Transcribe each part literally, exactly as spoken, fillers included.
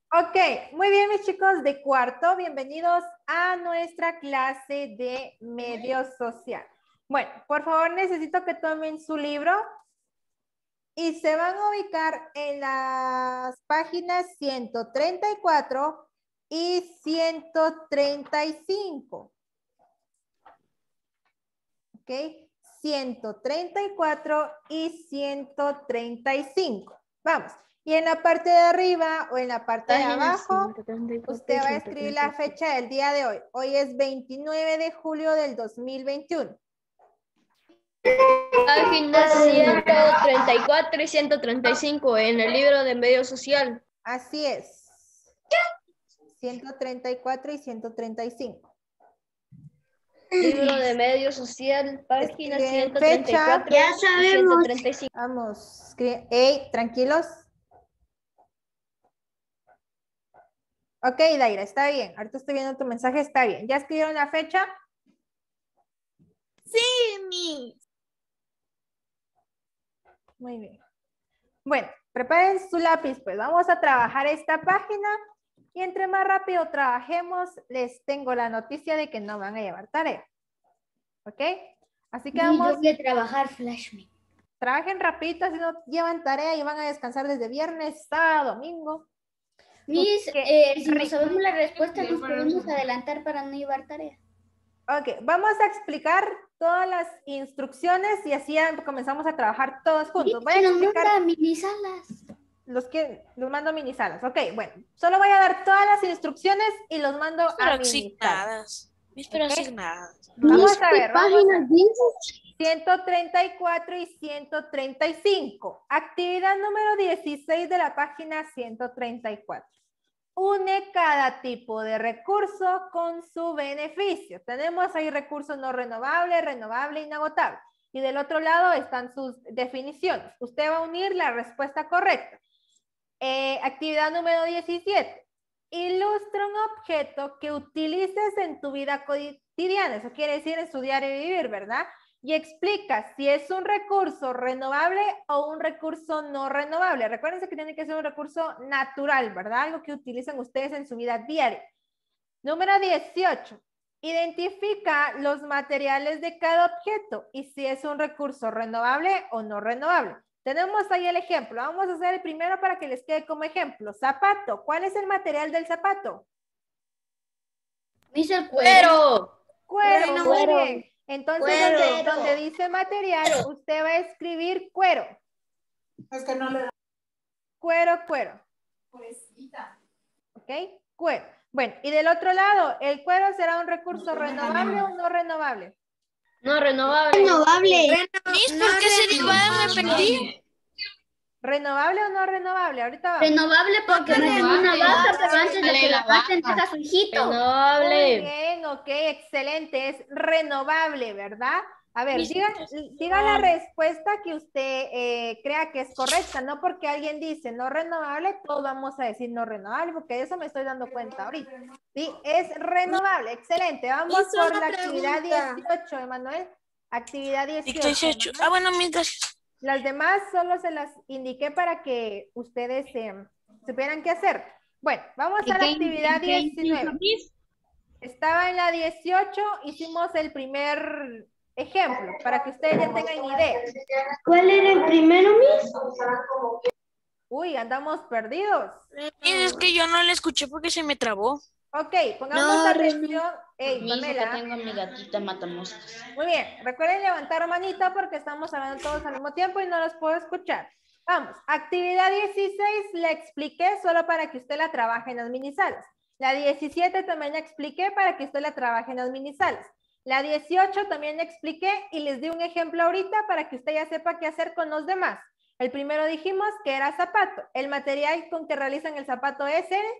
Ok, muy bien mis chicos de cuarto, bienvenidos a nuestra clase de medio social. Bueno, por favor necesito que tomen su libro y se van a ubicar en las páginas ciento treinta y cuatro y ciento treinta y cinco. Ok, ciento treinta y cuatro y ciento treinta y cinco. Vamos. Y en la parte de arriba o en la parte de abajo, usted va a escribir la fecha del día de hoy. Hoy es veintinueve de julio del dos mil veintiuno. Páginas ciento treinta y cuatro y ciento treinta y cinco en el libro de medio social. Así es. ciento treinta y cuatro y ciento treinta y cinco. Libro de medio social, página Escriben ciento treinta y cuatro fecha. ya sabemos. Y ciento treinta y cinco. Vamos. Escriben. Hey, tranquilos. Ok, Daira, está bien. Ahorita estoy viendo tu mensaje, está bien. ¿Ya escribieron la fecha? Sí, mi. Muy bien. Bueno, preparen su lápiz, pues vamos a trabajar esta página y entre más rápido trabajemos, les tengo la noticia de que no van a llevar tarea. ¿Ok? Así que vamos. Yo voy a trabajar Flashme. Trabajen rapidito, si no llevan tarea y van a descansar desde viernes, sábado, domingo. Miss, Okay. eh, si no sabemos la respuesta, nos podemos adelantar para no llevar tarea. Ok, vamos a explicar todas las instrucciones y así ya comenzamos a trabajar todos juntos. Voy a Nos explicar manda mini salas. los que los mando a mini salas. Ok, bueno, solo voy a dar todas las instrucciones y los mando Pero a mini salas. Pero Okay. asignadas. Vamos a ver, vamos a ver. ciento treinta y cuatro y ciento treinta y cinco. Actividad número dieciséis de la página ciento treinta y cuatro. Une cada tipo de recurso con su beneficio. Tenemos ahí recurso no renovable, renovable, inagotable. Y del otro lado están sus definiciones. Usted va a unir la respuesta correcta. Eh, actividad número diecisiete. Ilustra un objeto que utilices en tu vida cotidiana. Eso quiere decir en su diario vivir, ¿verdad? Y explica si es un recurso renovable o un recurso no renovable. Recuérdense que tiene que ser un recurso natural, ¿verdad? Algo que utilicen ustedes en su vida diaria. Número dieciocho. Identifica los materiales de cada objeto y si es un recurso renovable o no renovable. Tenemos ahí el ejemplo. Vamos a hacer el primero para que les quede como ejemplo. Zapato. ¿Cuál es el material del zapato? Miss, el cuero. Cuero. Cuero. Muy bien. Entonces, Cuero. donde, donde dice material, usted va a escribir cuero. Es que no le da. Cuero, cuero. ¿Ok? Cuero. Bueno, y del otro lado, ¿el cuero será un recurso renovable o no renovable? No renovable. Renovable. Miss, ¿por qué se iba a repetir? ¿Renovable o no renovable? Ahorita vamos. Renovable porque no es una vaca, pero antes de que la maten deja su hijito. Muy Renovable. bien, ok, excelente. Es renovable, ¿verdad? A ver, Mis- diga, diga la respuesta que usted eh, crea que es correcta. No porque alguien dice no renovable, todos vamos a decir no renovable, porque de eso me estoy dando cuenta ahorita. Sí, es renovable. Excelente. Vamos Hizo por una la actividad pregunta. dieciocho, Emanuel. Actividad dieciocho. dieciocho. Emanuel. Ah, bueno, mis gracias. Las demás solo se las indiqué para que ustedes eh, supieran qué hacer. Bueno, vamos a la actividad diecinueve. Estaba en la dieciocho, hicimos el primer ejemplo para que ustedes ya tengan idea. ¿Cuál era el primero, Miss? Uy, andamos perdidos. Miss, es que yo no le escuché porque se me trabó. Ok, pongamos atención. Ey, Miss, que Pamela. tengo a mi gatita matamoscas. Muy bien, recuerden levantar manita porque estamos hablando todos al mismo tiempo y no los puedo escuchar. Vamos, actividad dieciséis la expliqué solo para que usted la trabaje en las minisalas. La diecisiete también la expliqué para que usted la trabaje en las minisalas. La dieciocho también la expliqué y les di un ejemplo ahorita para que usted ya sepa qué hacer con los demás. El primero dijimos que era zapato. El material con que realizan el zapato es el...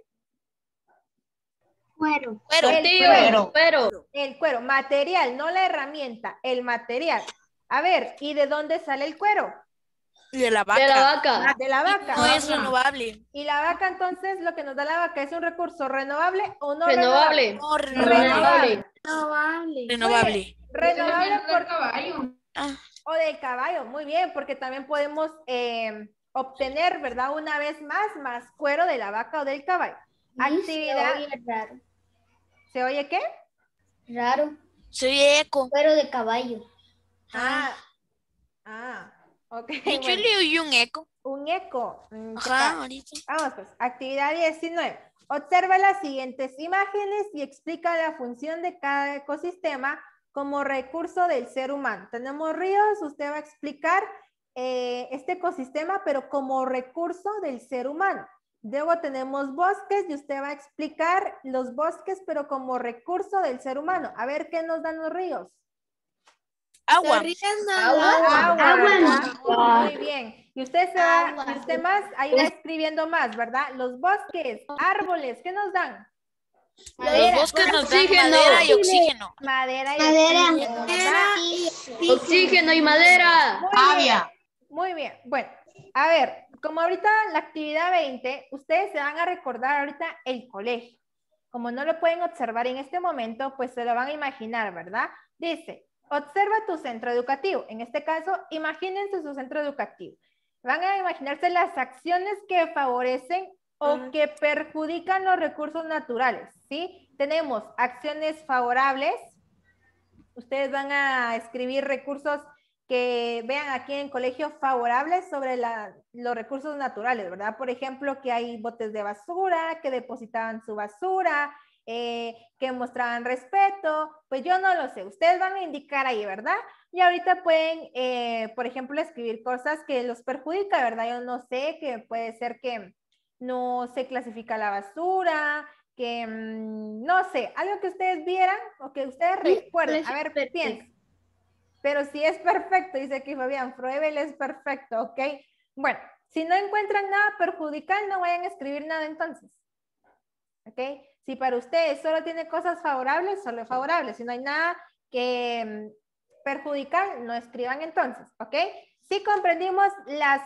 Cuero. Cuero. El Cuero. Cuero. El cuero, material, no la herramienta, el material. A ver, ¿y de dónde sale el cuero? De la vaca. De la vaca. De la vaca. No es renovable. Y la vaca, entonces, lo que nos da la vaca, ¿es un recurso renovable o no renovable? Renovable. No, renovable. Renovable. Renovable. Renovable. Renovable por... Ah, O del caballo, muy bien, porque también podemos eh, obtener, ¿verdad? Una vez más, más cuero de la vaca o del caballo. Actividad. Se oye raro. ¿Se oye qué? Raro. Se oye eco. Cuero de caballo. Ah, ah, ok. De hecho, Bueno, le oí un eco. un eco. Mm, Ajá, ya. ahorita. Vamos pues, actividad diecinueve. Observa las siguientes imágenes y explica la función de cada ecosistema como recurso del ser humano. Tenemos ríos, usted va a explicar eh, este ecosistema, pero como recurso del ser humano. Luego tenemos bosques y usted va a explicar los bosques, pero como recurso del ser humano. A ver qué nos dan los ríos. Agua. Agua, Agua. ¿verdad? Agua. Muy bien. Y usted se va, Agua. y usted más, ahí va escribiendo más, ¿verdad? Los bosques, árboles, ¿qué nos dan? Los bosques nos dan Oxígeno. madera y oxígeno. Madera y Madera. oxígeno, ¿verdad? Oxígeno y madera. Muy bien, muy bien. Bueno, a ver, como ahorita la actividad veinte, ustedes se van a recordar ahorita el colegio. Como no lo pueden observar en este momento, pues se lo van a imaginar, ¿verdad? Dice, observa tu centro educativo. En este caso, imagínense su centro educativo. Van a imaginarse las acciones que favorecen o que perjudican los recursos naturales, ¿sí? Tenemos acciones favorables. Ustedes van a escribir recursos que vean aquí en colegio favorables sobre la, los recursos naturales, ¿verdad? Por ejemplo, que hay botes de basura, que depositaban su basura, eh, que mostraban respeto, pues yo no lo sé, ustedes van a indicar ahí, ¿verdad? Y ahorita pueden, eh, por ejemplo, escribir cosas que los perjudica, ¿verdad? Yo no sé, que puede ser que no se clasifica la basura, que mmm, no sé, algo que ustedes vieran o que ustedes recuerden, a ver, piensen. Pero si es perfecto, dice aquí Fabián, Froebel es perfecto, ¿ok? Bueno, si no encuentran nada perjudicial, no vayan a escribir nada entonces, ¿ok? Si para ustedes solo tiene cosas favorables, solo favorables. Si no hay nada que um, perjudicar, no escriban entonces, ¿ok? Si comprendimos las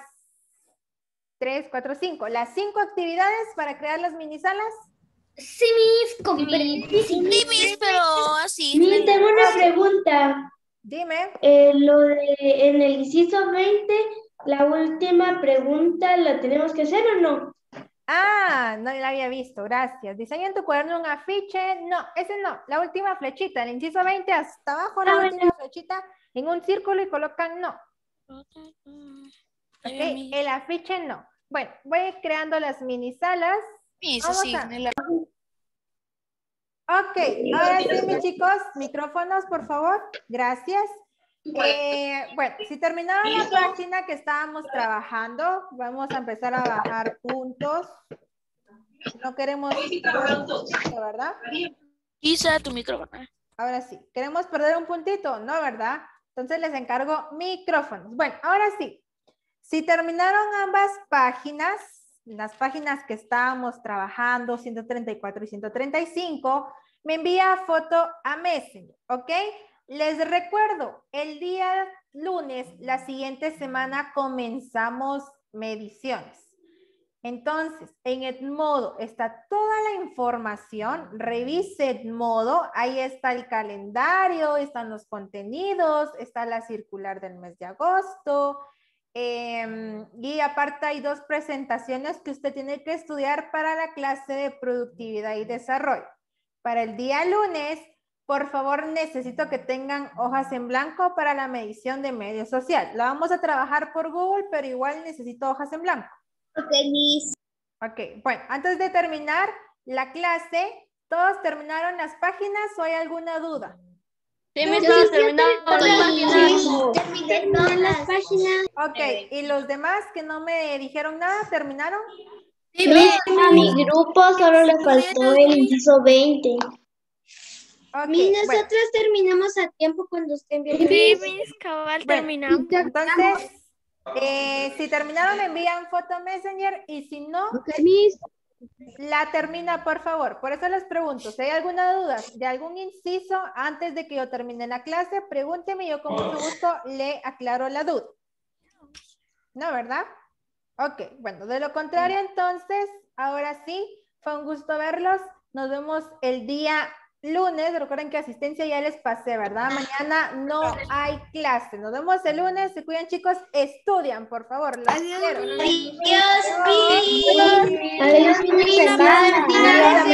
tres, cuatro, cinco, las cinco actividades para crear las mini salas. Sí, mis, comprendí. Sí, mis, pero así. Sí, tengo una pregunta. Dime. Eh, lo de en el inciso veinte, la última pregunta, ¿la tenemos que hacer o no? Ah, no la había visto, gracias. Diseña en tu cuaderno un afiche. No, ese no. La última flechita, el inciso veinte, hasta abajo la Ah, última flechita en un círculo y colocan no. Ok, el afiche no. Bueno, voy creando las mini salas. Eso sí. A... Ok, ahora sí, mis chicos, micrófonos, por favor. Gracias. Eh, bueno, si terminaron la página que estábamos trabajando, vamos a empezar a bajar puntos. No queremos, ¿verdad? Isa, tu micrófono. Ahora sí, ¿queremos perder un puntito? No, ¿verdad? Entonces les encargo micrófonos. Bueno, ahora sí. Si terminaron ambas páginas, las páginas que estábamos trabajando, ciento treinta y cuatro y ciento treinta y cinco, me envía foto a Messenger, ¿ok? Les recuerdo, el día lunes, la siguiente semana, comenzamos mediciones. Entonces, en Edmodo está toda la información, revise Edmodo, ahí está el calendario, están los contenidos, está la circular del mes de agosto, eh, y aparte hay dos presentaciones que usted tiene que estudiar para la clase de productividad y desarrollo. Para el día lunes, por favor, necesito que tengan hojas en blanco para la medición de medio social. La vamos a trabajar por Google, pero igual necesito hojas en blanco. Ok, Miss. Ok, bueno, antes de terminar la clase, ¿todos terminaron las páginas o hay alguna duda? Sí, me estás terminando las páginas. Terminé todas las páginas. Ok, ¿y los demás que no me dijeron nada, terminaron? Sí, a mi grupo solo le faltó el inciso veinte. Ok, Miss, bueno. nosotros terminamos a tiempo cuando usted envió. Sí, mis, cabal, Bueno, terminamos. entonces, eh, si terminaron, me envían foto Messenger y si no, Ok, Miss. la termina, por favor. Por eso les pregunto, si hay alguna duda de algún inciso antes de que yo termine la clase, pregúnteme y yo con mucho gusto le aclaro la duda. ¿No, verdad? Ok, bueno, de lo contrario entonces, ahora sí, fue un gusto verlos. Nos vemos el día lunes, recuerden que asistencia ya les pasé, ¿verdad? Mañana no hay clase. Nos vemos el lunes. Se cuidan, chicos. Estudian, por favor. Los quiero. Adiós, Adiós,